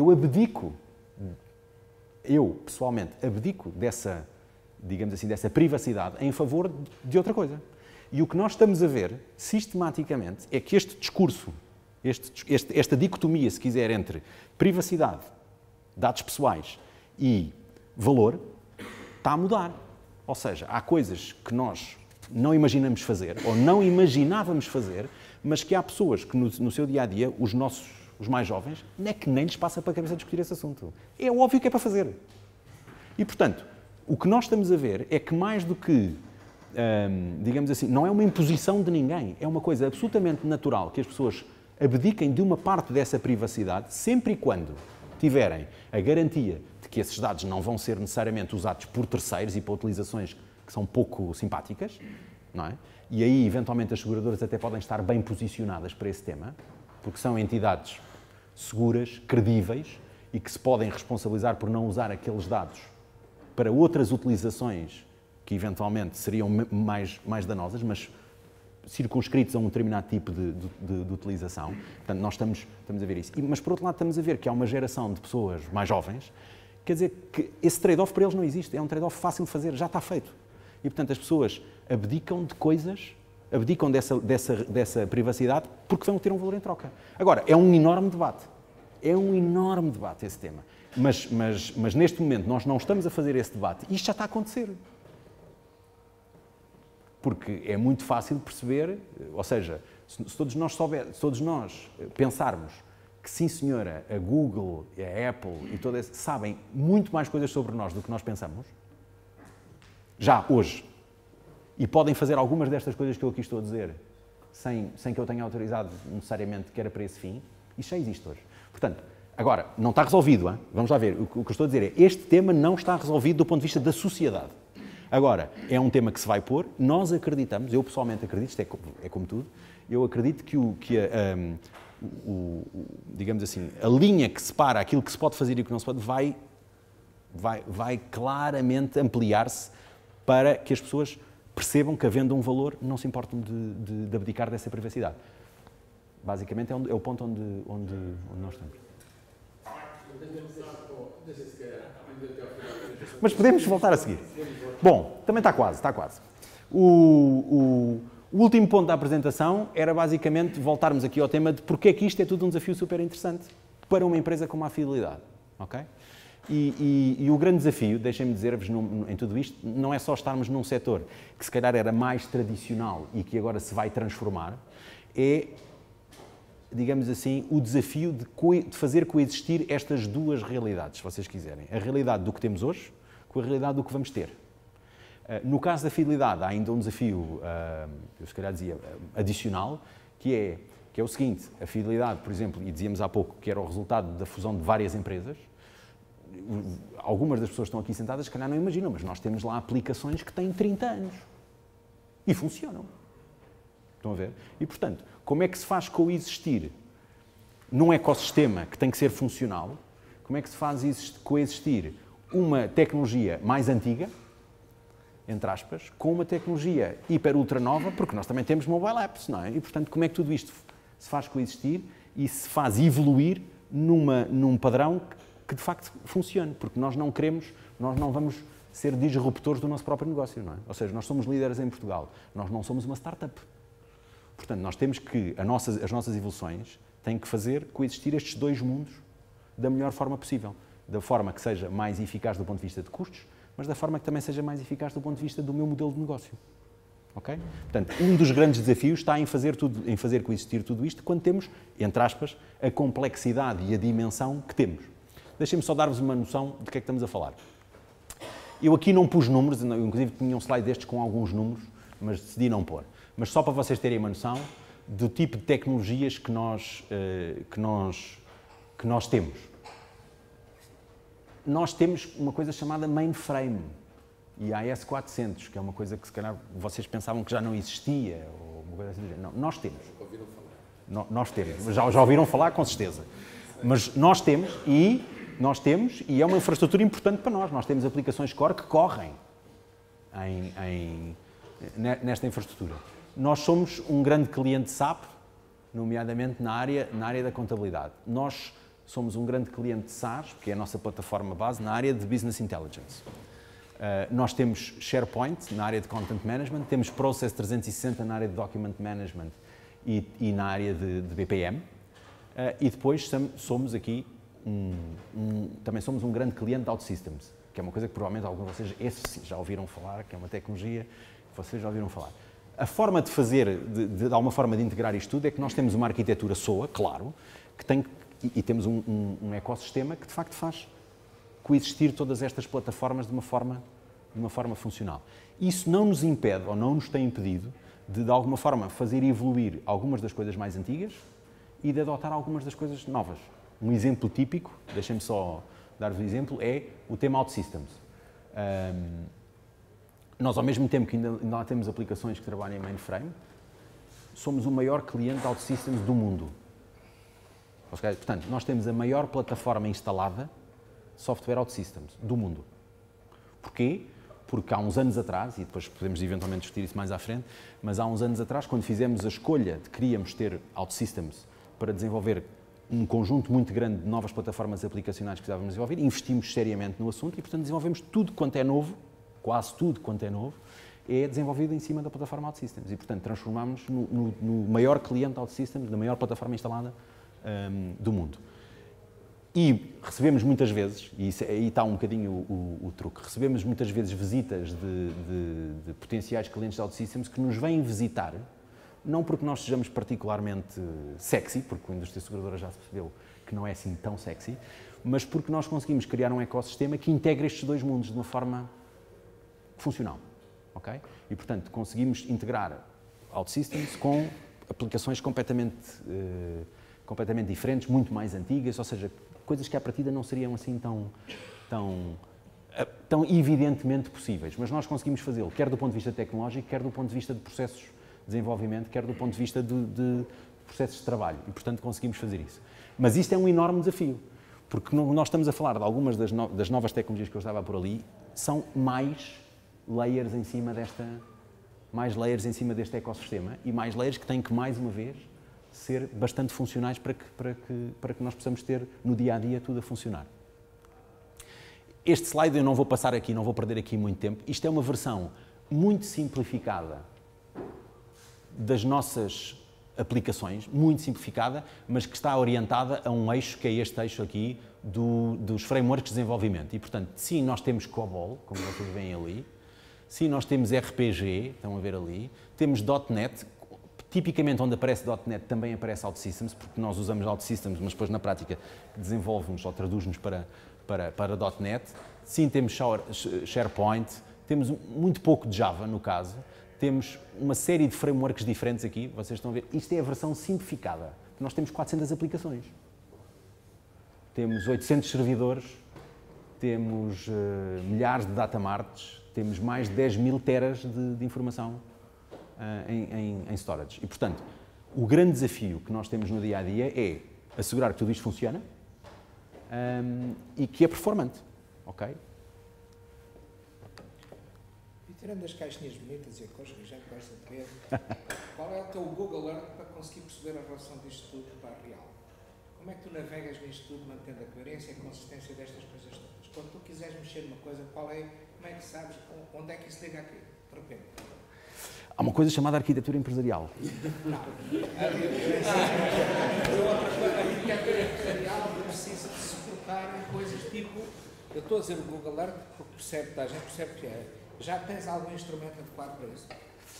eu, pessoalmente, abdico dessa, digamos assim, dessa privacidade em favor de outra coisa. E o que nós estamos a ver, sistematicamente, é que este discurso, esta dicotomia, se quiser, entre privacidade, dados pessoais e valor, está a mudar. Ou seja, há coisas que nós não imaginamos fazer, ou não imaginávamos fazer, mas que há pessoas que no seu dia-a-dia, os mais jovens, não é que nem lhes passa para a cabeça discutir esse assunto. É óbvio que é para fazer. E, portanto, o que nós estamos a ver é que mais do que, digamos assim, não é uma imposição de ninguém, é uma coisa absolutamente natural que as pessoas abdiquem de uma parte dessa privacidade, sempre e quando tiverem a garantia de que esses dados não vão ser necessariamente usados por terceiros e para utilizações que são pouco simpáticas, não é? E aí, eventualmente, as seguradoras até podem estar bem posicionadas para esse tema, porque são entidades seguras, credíveis e que se podem responsabilizar por não usar aqueles dados para outras utilizações que eventualmente seriam mais danosas, mas circunscritos a um determinado tipo de utilização. Portanto, nós estamos a ver isso. Mas, por outro lado, estamos a ver que há uma geração de pessoas mais jovens, quer dizer que esse trade-off para eles não existe, é um trade-off fácil de fazer, já está feito. E, portanto, as pessoas abdicam de coisas, abdicam dessa privacidade porque vão ter um valor em troca. Agora, é um enorme debate. É um enorme debate esse tema. Mas neste momento nós não estamos a fazer esse debate. Isto já está a acontecer. Porque é muito fácil perceber, ou seja, se todos nós pensarmos que sim senhora, a Google, a Apple e todas sabem muito mais coisas sobre nós do que nós pensamos, já hoje, e podem fazer algumas destas coisas que eu aqui estou a dizer, sem que eu tenha autorizado necessariamente que era para esse fim, isso já existe hoje. Portanto, agora, não está resolvido, hein? Vamos lá ver, o que eu estou a dizer é, este tema não está resolvido do ponto de vista da sociedade. Agora, é um tema que se vai pôr, nós acreditamos, eu pessoalmente acredito, isto é como tudo, eu acredito digamos assim, a linha que separa aquilo que se pode fazer e o que não se pode vai claramente ampliar-se para que as pessoas percebam que, havendo um valor, não se importam de abdicar dessa privacidade. Basicamente é o ponto onde nós estamos. Mas podemos voltar a seguir. Bom, também está quase. O último ponto da apresentação era basicamente voltarmos aqui ao tema de porque é que isto é tudo um desafio super interessante para uma empresa como a Fidelidade. Okay? E o grande desafio, deixem-me dizer-vos em tudo isto, não é só estarmos num setor que se calhar era mais tradicional e que agora se vai transformar, é, digamos assim, o desafio de fazer coexistir estas duas realidades, se vocês quiserem. A realidade do que temos hoje com a realidade do que vamos ter. No caso da Fidelidade, há ainda um desafio, eu se calhar dizia, adicional, que é o seguinte, a Fidelidade, por exemplo, e dizíamos há pouco que era o resultado da fusão de várias empresas, algumas das pessoas que estão aqui sentadas, se calhar não imaginam, mas nós temos lá aplicações que têm 30 anos e funcionam. Estão a ver? E, portanto, como é que se faz coexistir num ecossistema que tem que ser funcional? Como é que se faz coexistir uma tecnologia mais antiga, entre aspas, com uma tecnologia hiper ultra nova, porque nós também temos mobile apps, não é? E, portanto, como é que tudo isto se faz coexistir e se faz evoluir num padrão que de facto funcione? Porque nós não vamos ser disruptores do nosso próprio negócio, não é? Ou seja, nós somos líderes em Portugal, nós não somos uma startup. Portanto, nós temos que, as nossas evoluções têm que fazer coexistir estes dois mundos da melhor forma possível. Da forma que seja mais eficaz do ponto de vista de custos, mas da forma que também seja mais eficaz do ponto de vista do meu modelo de negócio. Ok? Portanto, um dos grandes desafios está em fazer coexistir tudo isto quando temos, entre aspas, a complexidade e a dimensão que temos. Deixem-me só dar-vos uma noção de que é que estamos a falar. Eu aqui não pus números, eu inclusive tinha um slide destes com alguns números, mas decidi não pôr. Mas só para vocês terem uma noção do tipo de tecnologias que nós temos. Nós temos uma coisa chamada mainframe e a AS400, que é uma coisa que se calhar vocês pensavam que já não existia, ou uma coisa assim. Não, nós temos. Ouviram falar? Nós temos. Já ouviram falar, com certeza. Mas nós temos e é uma infraestrutura importante para nós. Nós temos aplicações core que correm nesta infraestrutura. Nós somos um grande cliente SAP, nomeadamente na área da contabilidade. Nós somos um grande cliente de SaaS, que é a nossa plataforma base, na área de Business Intelligence. Nós temos SharePoint na área de Content Management, temos Process 360 na área de Document Management e na área de BPM. E depois somos aqui também somos um grande cliente de OutSystems, que é uma coisa que provavelmente alguns de vocês já ouviram falar, que é uma tecnologia que vocês já ouviram falar. A forma de fazer, de alguma forma de integrar isto tudo, é que nós temos uma arquitetura SOA, claro, e temos um ecossistema que de facto faz coexistir todas estas plataformas de uma forma funcional. Isso não nos impede, ou não nos tem impedido, de alguma forma fazer evoluir algumas das coisas mais antigas e de adotar algumas das coisas novas. Um exemplo típico, deixem-me só dar-vos um exemplo, é o tema OutSystems. Nós, ao mesmo tempo que ainda lá temos aplicações que trabalham em mainframe, somos o maior cliente de OutSystems do mundo. Okay? Portanto, nós temos a maior plataforma instalada de software OutSystems do mundo. Porquê? Porque há uns anos atrás, e depois podemos eventualmente discutir isso mais à frente, mas há uns anos atrás, quando fizemos a escolha de que queríamos ter OutSystems para desenvolver um conjunto muito grande de novas plataformas aplicacionais que precisávamos desenvolver, investimos seriamente no assunto e, portanto, desenvolvemos tudo quanto é novo, quase tudo quanto é novo, é desenvolvido em cima da plataforma OutSystems. E, portanto, transformámos no maior cliente OutSystems, na maior plataforma instalada do mundo. E recebemos muitas vezes, e aí está um bocadinho o truque, recebemos muitas vezes visitas de potenciais clientes de OutSystems que nos vêm visitar, não porque nós sejamos particularmente sexy, porque a indústria seguradora já se percebeu que não é assim tão sexy, mas porque nós conseguimos criar um ecossistema que integra estes dois mundos de uma forma funcional. Okay? E, portanto, conseguimos integrar OutSystems com aplicações completamente diferentes, muito mais antigas, ou seja, coisas que à partida não seriam assim tão evidentemente possíveis, mas nós conseguimos fazê-lo, quer do ponto de vista tecnológico, quer do ponto de vista de processos de desenvolvimento, quer do ponto de vista de processos de trabalho, e portanto conseguimos fazer isso. Mas isto é um enorme desafio, porque nós estamos a falar de algumas das novas tecnologias que eu estava por ali, são mais layers em cima deste ecossistema e mais layers que têm que, mais uma vez, ser bastante funcionais para que nós possamos ter no dia-a-dia tudo a funcionar. Este slide eu não vou passar aqui, não vou perder aqui muito tempo. Isto é uma versão muito simplificada das nossas aplicações, muito simplificada, mas que está orientada a um eixo, que é este eixo aqui, dos frameworks de desenvolvimento. E, portanto, sim, nós temos COBOL, como vocês veem ali, sim, nós temos RPG, estão a ver ali, temos .NET, tipicamente onde aparece .NET também aparece OutSystems, porque nós usamos OutSystems, mas depois na prática desenvolve-nos ou traduz-nos para .NET. Sim, temos SharePoint, temos muito pouco de Java, no caso, temos uma série de frameworks diferentes aqui, vocês estão a ver, isto é a versão simplificada. Nós temos 400 aplicações, temos 800 servidores, temos milhares de datamarts, temos mais de 10.000 teras de informação em storage. E, portanto, o grande desafio que nós temos no dia-a-dia é assegurar que tudo isto funciona e que é performante, ok? E tirando as caixinhas bonitas e a coisa que a gente gosta de ver, qual é o teu Google Earth para conseguir perceber a relação disto tudo para a real? Como é que tu navegas nisto tudo, mantendo a coerência e a consistência destas coisas todas? Quando tu quiseres mexer numa coisa, como é que sabes, onde é que isso liga aqui, de repente? Há uma coisa chamada arquitetura empresarial. Não. A arquitetura empresarial precisa de se colocar em coisas tipo... Eu estou a dizer o Google Earth porque a gente percebe que é. Já tens algum instrumento adequado para isso?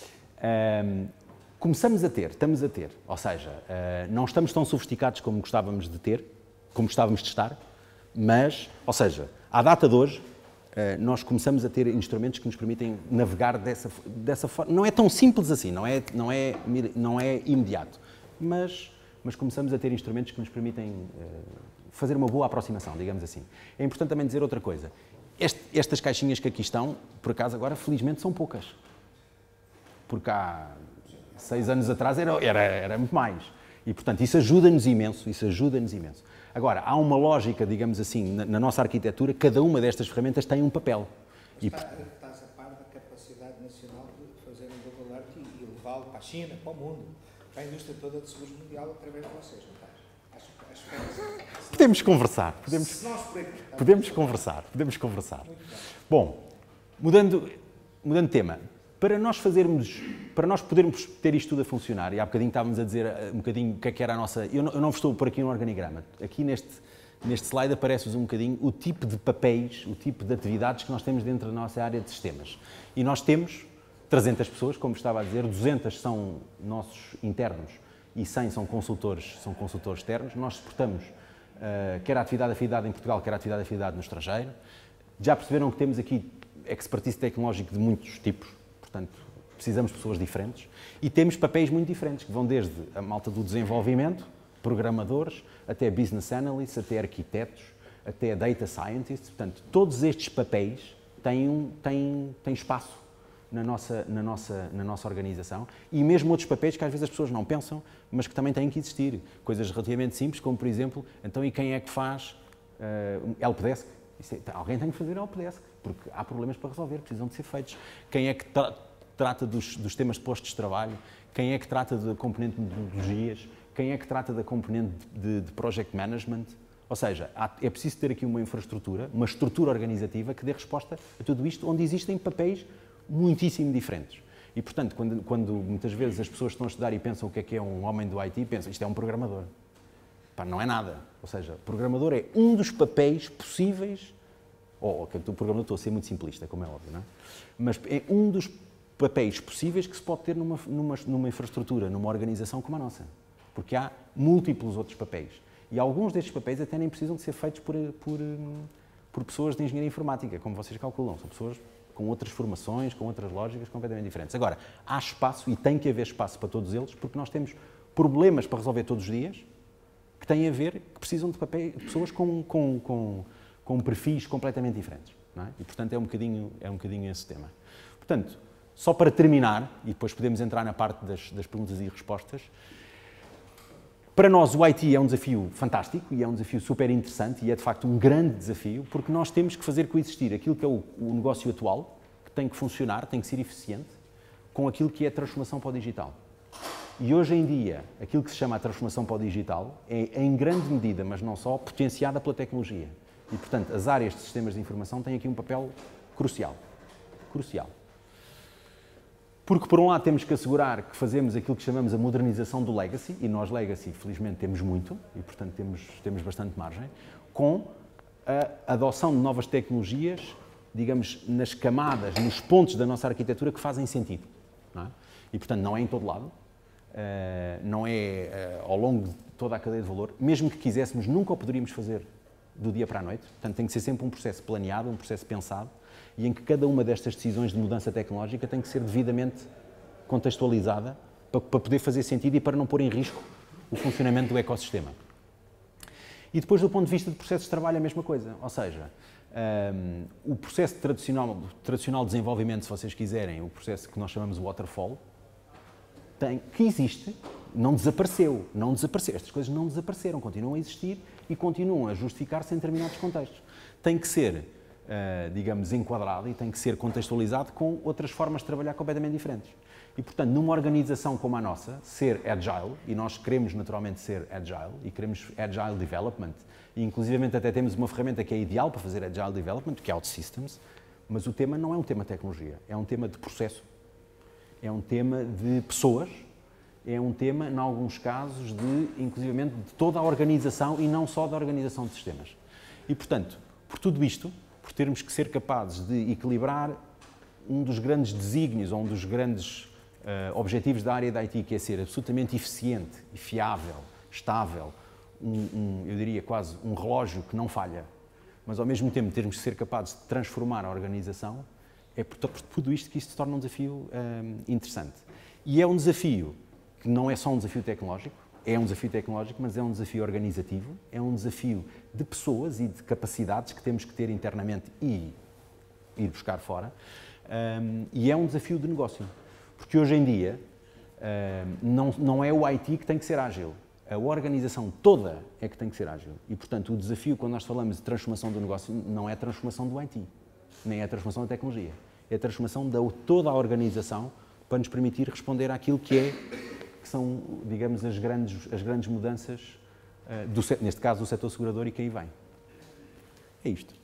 Estamos a ter. Ou seja, não estamos tão sofisticados como gostávamos de ter, como gostávamos de estar, mas, ou seja, à data de hoje, nós começamos a ter instrumentos que nos permitem navegar dessa forma. Não é tão simples assim, não é imediato, mas começamos a ter instrumentos que nos permitem fazer uma boa aproximação, digamos assim. É importante também dizer outra coisa. Estas caixinhas que aqui estão, por acaso agora, felizmente, são poucas. Porque há 6 anos atrás era muito mais. E, portanto, isso ajuda-nos imenso, Agora, há uma lógica, digamos assim, na nossa arquitetura, cada uma destas ferramentas tem um papel. Estás a par da capacidade nacional de fazer um Google Earth e levá-lo para a China, para o mundo, para a indústria toda de seguros mundial através de vocês, não estás? Podemos conversar. Podemos conversar. Bom, mudando de tema, para nós podermos ter isto tudo a funcionar, e há bocadinho estávamos a dizer um bocadinho o que é que era a nossa... Eu não vos estou por aqui no organigrama. Aqui neste slide aparece-vos um bocadinho o tipo de papéis, o tipo de atividades que nós temos dentro da nossa área de sistemas. E nós temos 300 pessoas, como estava a dizer, 200 são nossos internos e 100 são consultores externos. Nós suportamos quer a atividade em Portugal, quer a atividade no estrangeiro. Já perceberam que temos aqui expertise tecnológica de muitos tipos, portanto, precisamos de pessoas diferentes. E temos papéis muito diferentes, que vão desde a malta do desenvolvimento, programadores, até business analysts, até arquitetos, até data scientists. Portanto, todos estes papéis têm espaço na nossa organização, e mesmo outros papéis que às vezes as pessoas não pensam, mas que também têm que existir. Coisas relativamente simples, como por exemplo, então e quem é que faz helpdesk? Alguém tem que fazer helpdesk, porque há problemas para resolver, precisam de ser feitos. Quem é que trata dos temas de postos de trabalho? Quem é que trata da componente de metodologias? Quem é que trata da componente de project management? Ou seja, é preciso ter aqui uma infraestrutura, uma estrutura organizativa que dê resposta a tudo isto, onde existem papéis muitíssimo diferentes. E, portanto, quando muitas vezes as pessoas estão a estudar e pensam o que é um homem do IT, pensam isto é um programador. Epá, não é nada. Ou seja, programador é um dos papéis possíveis, o programador, estou a ser muito simplista, como é óbvio, não é? Mas é um dos papéis possíveis que se pode ter numa infraestrutura, numa organização como a nossa. Porque há múltiplos outros papéis. E alguns destes papéis até nem precisam de ser feitos por pessoas de engenharia informática, como vocês calculam. São pessoas com outras formações, com outras lógicas completamente diferentes. Agora, há espaço e tem que haver espaço para todos eles, porque nós temos problemas para resolver todos os dias que têm a ver, que precisam de pessoas com perfis completamente diferentes. Não é? E, portanto, é um bocadinho esse tema. Portanto, só para terminar, e depois podemos entrar na parte das perguntas e respostas, para nós o IT é um desafio fantástico e é um desafio super interessante e é de facto um grande desafio porque nós temos que fazer coexistir aquilo que é o negócio atual, que tem que funcionar, tem que ser eficiente, com aquilo que é a transformação para o digital. E hoje em dia, aquilo que se chama a transformação para o digital é em grande medida, mas não só, potenciada pela tecnologia. E portanto, as áreas de sistemas de informação têm aqui um papel crucial. Crucial. Porque, por um lado, temos que assegurar que fazemos aquilo que chamamos a modernização do legacy, e nós, legacy, felizmente, temos muito, e, portanto, temos bastante margem, com a adoção de novas tecnologias, digamos, nas camadas, nos pontos da nossa arquitetura que fazem sentido. Não é? E, portanto, não é em todo lado, não é ao longo de toda a cadeia de valor. Mesmo que quiséssemos, nunca o poderíamos fazer do dia para a noite. Portanto, tem que ser sempre um processo planeado, um processo pensado, e em que cada uma destas decisões de mudança tecnológica tem que ser devidamente contextualizada para poder fazer sentido e para não pôr em risco o funcionamento do ecossistema. E depois, do ponto de vista de processos de trabalho, a mesma coisa. Ou seja, o processo tradicional de desenvolvimento, se vocês quiserem, o processo que nós chamamos de waterfall, que existe, não desapareceu. Estas coisas não desapareceram, continuam a existir e continuam a justificar-se em determinados contextos. Tem que ser, digamos, enquadrado e tem que ser contextualizado com outras formas de trabalhar completamente diferentes. E, portanto, numa organização como a nossa, ser agile, e nós queremos naturalmente ser agile, e queremos agile development, e inclusivamente até temos uma ferramenta que é ideal para fazer agile development, que é OutSystems, mas o tema não é um tema de tecnologia, é um tema de processo, é um tema de pessoas, é um tema, em alguns casos, inclusivamente, de toda a organização e não só da organização de sistemas. E, portanto, por tudo isto, por termos que ser capazes de equilibrar um dos grandes desígnios ou um dos grandes objetivos da área da IT, que é ser absolutamente eficiente e fiável, estável, eu diria quase um relógio que não falha, mas ao mesmo tempo termos que ser capazes de transformar a organização, é por tudo isto que isto se torna um desafio interessante. E é um desafio que não é só um desafio tecnológico, mas é um desafio organizativo, é um desafio de pessoas e de capacidades que temos que ter internamente e ir buscar fora, e é um desafio de negócio. Porque hoje em dia não é o IT que tem que ser ágil, a organização toda é que tem que ser ágil. E, portanto, o desafio, quando nós falamos de transformação do negócio, não é a transformação do IT, nem é a transformação da tecnologia, é a transformação de toda a organização para nos permitir responder àquilo que são, digamos, as grandes mudanças, neste caso, do setor segurador e que aí vem. É isto.